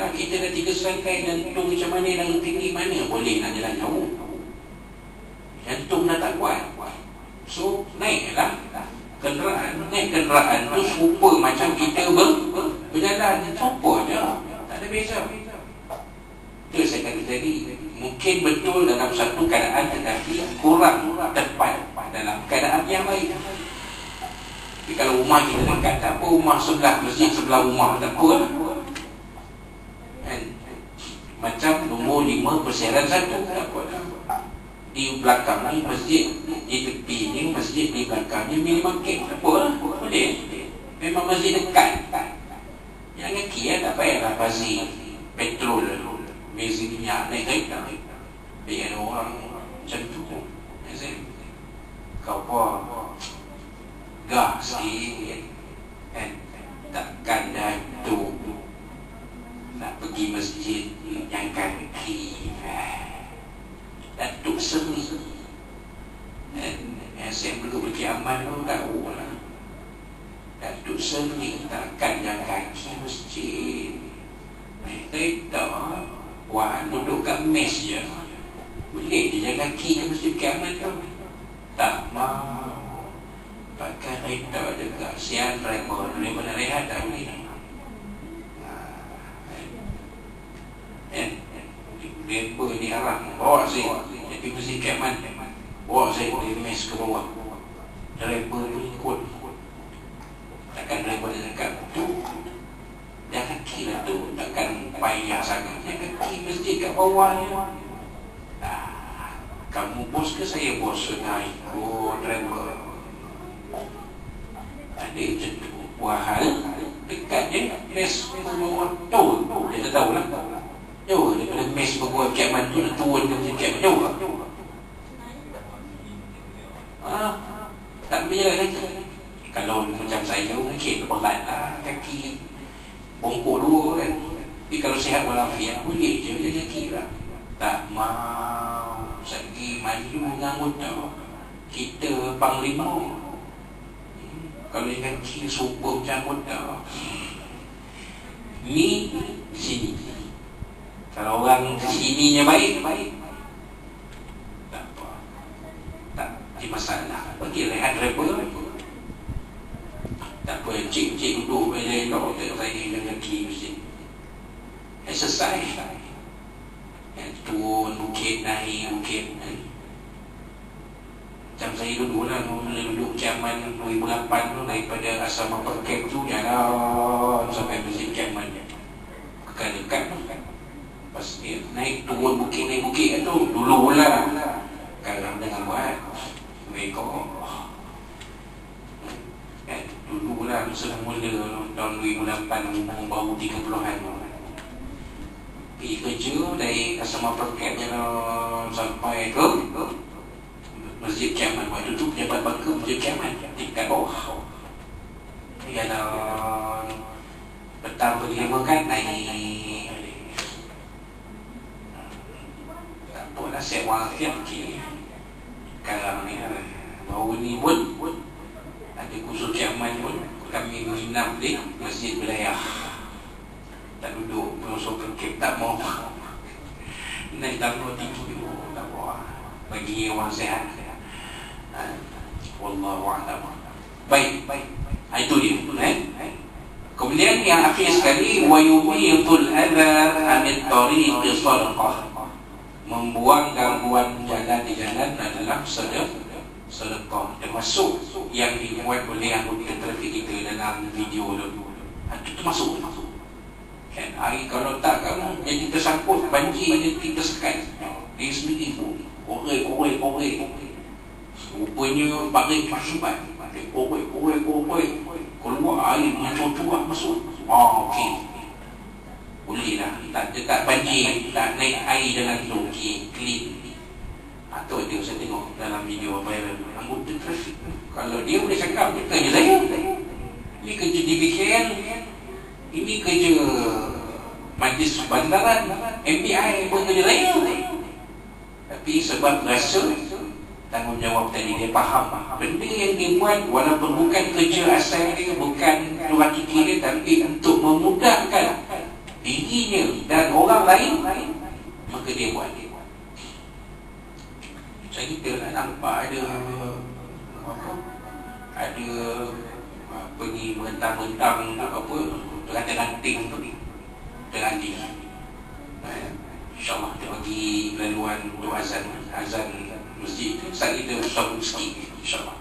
lah. Kita dah 3 serangkai jantung macam mana, dan tinggi mana boleh nak jalan jauh. Jantung dah tak kuat. So naiklah kenderaan. Naik kenderaan tu serupa macam kita berjalan. Serupa je, tak ada beza. Itu saya kata tadi, mungkin betul dalam satu keadaan, tetapi kurang tepat dalam keadaan yang baik. Tapi kalau rumah kita dekat, tak apa. Rumah sebelah, masjid sebelah rumah, tak apa. Macam nombor 5 persiaran 1, tak apa. Di belakang ni masjid, di tepi ni masjid, di belakang ni minimarket, tak apa. Boleh. Memang masjid dekat. Jangan kira tak payahlah bazir petrol, benzin minyak naik kereta. Dia ada orang macam tu. Kau apa gah sikit kan, takkan dah tu nak pergi masjid yang kaki Datuk Seri saya perlu pergi aman tu tahu lah. Datuk Seri takkan yang kaki masjid naik kereta. Wah, duduk kat mes je, boleh dia jalan kaki ke masjid kiamat tu? Tak mau. Pakai kereta juga. Sian driver daripada rehat dah boleh. Driver ni haram. Bawa saya jadi masjid kiamat, bawa saya dari mes ke bawah. Driver tu ikut. Takkan driver dia cakap tu jangan kaki lah tu, takkan payah sangat. Jangan kaki masjid kat bawahnya. Kamu bos ke saya bos? Nah, ikut driver. Ada macam tu. Wahal dekat je mes bawah tu. Dia tak tahu lah. Jauh daripada mes bawah kiamat tu, dia turun ke masjid kiamat. Jauh lah. Tak boleh jalan lagi. Kalau macam saya mungkin berat lah kaki, bongkok dua kan. Tapi kalau sihat walafiat boleh je dia kaki lah. Tak mau segi maju dengan muda. Kita panglima, kalau yang kaki serupa macam muda ni sini. Kalau orang sininya baik, tak apa, tak ada masalah. Pergi rehat driver. Tak apa, cik duduk meja elok, saya dengan kaki mesti exercise. Turun bukit, naik bukit. Macam saya dulu lah, mula duduk zaman 2008 tu, daripada Asrama Perkep tu jalan sampai masjid Kiamat. Dekat tu kan. Pas dia naik turun bukit, naik bukit tu dulu lah. Sekarang dengan buat mereka dulu lah, semula tahun 2008, umur baru 30-an. Pergi kerja dari Asrama Perkep jalan sampai ke Masjid Kiamat. Waktu tu pejabat bangka Masjid Kiamat tingkat bawah. Jalan petang pergi makan, naik. Tak apa lah, saya walafiat sikit. Sekarang ni baru ni pun ada kursus Kiamat pun kami menginap di masjid wilayah. Tak duduk penusuh Perkep, tak mau. Naik tangga tinggi dulu, tak mau. Bagi orang sehat. Wallahu a'lam. Baik. Itu dia. Kemudian yang akhir sekali, wa yumitul adha 'anil tariqi sadaqah. Membuang gangguan jalan di jalan adalah sedekah. Termasuk yang dimuat oleh anggota trafik kita dalam video dulu. Itu termasuk. Kan, hari kalau tak kamu jadi tersangkut banjir, jadi tersekat. Dia sendiri pun korek. Rupanya pakai pasukan, korek. Keluar air mencucuk masuk. Okey. Boleh lah. Tak banjir, tak naik air dalam tu. Okey, clean. Atau dia saya tengok dalam video viral anggota trafik. Kalau dia boleh cakap, dia kerja saya. Ini kerja DBKL, ini kerja Majlis Bandaran, MBI pun kerja saya. Tapi sebab rasa tanggungjawab tadi, dia faham benda yang dia buat walaupun bukan kerja asal dia, bukan tu hakiki dia, tapi untuk memudahkan dirinya dan orang lain, maka dia buat. Saya kita nak nampak ada apa ni, mentang-mentang apa ranting-ranting tu ni, ranting. InsyaAllah dia bagi laluan untuk azan masjid tu, saat kita sambung sikit insyaAllah.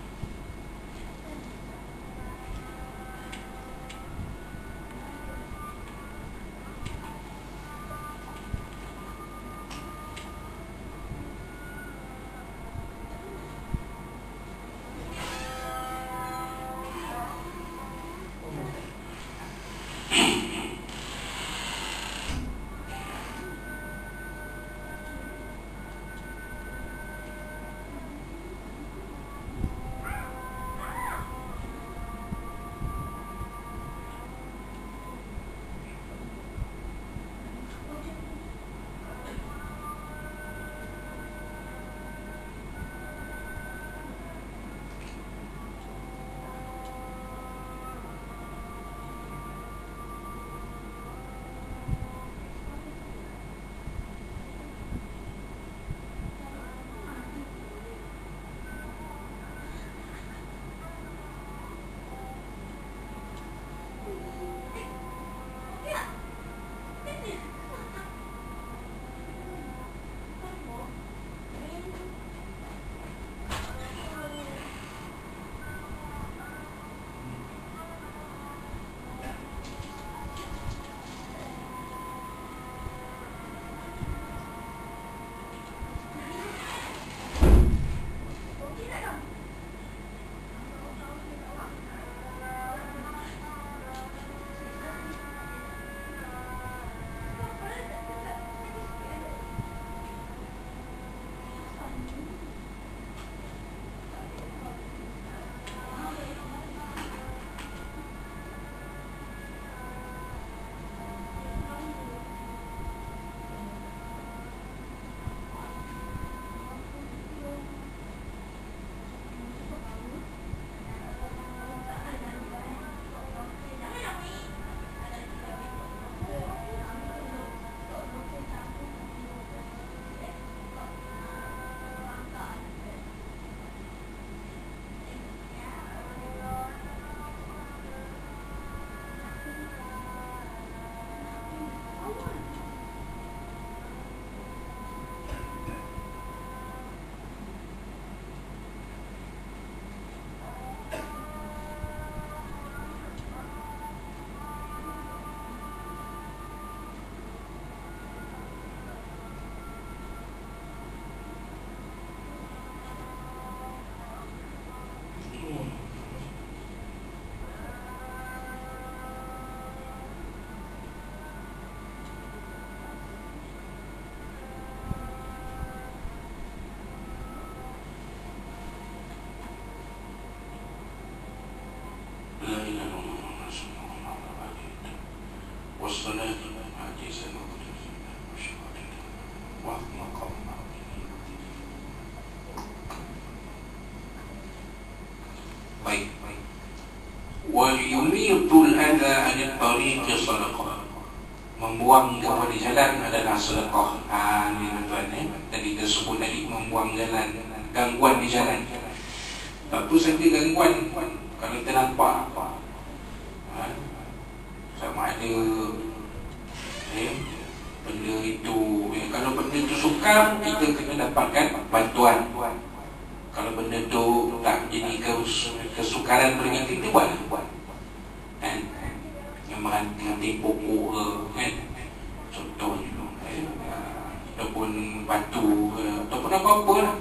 Baik. Wa yumitul adha anil tariqi sadaqah. Membuang daripada jalan adalah sedekah. Ini tuan tadi kita sebut tadi, membuang jalan, gangguan di jalan. Tentu saja gangguan kalau kita nampak sama ada benda itu, kalau benda itu sukar, kita kena dapatkan bantuan. Kalau benda itu tak jadi kesukaran bagi kita, buat yang menghanti pokok contohnya, ataupun batu ataupun apa-apa lah.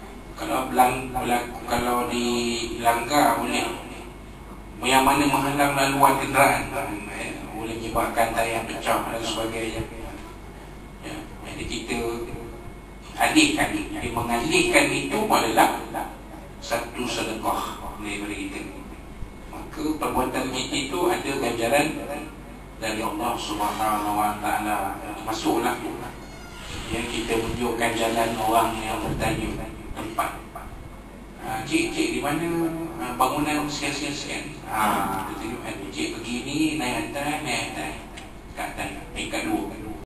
Kalau dilanggar boleh, yang mana menghalang laluan kenderaan, boleh menyebabkan tayar pecah dan sebagainya. Jadi kita alihkan, jadi mengalihkan itu adalah satu sedekah daripada kita. Maka perbuatan kita itu ada ganjaran dari Allah Subhanahu Wa Taala. Masuklah yang kita tunjukkan jalan orang yang bertanya tempat. Cik di mana bangunan sekian-sekian. Kita tengok cik pergi ni, naik atas. kat atas tingkat 2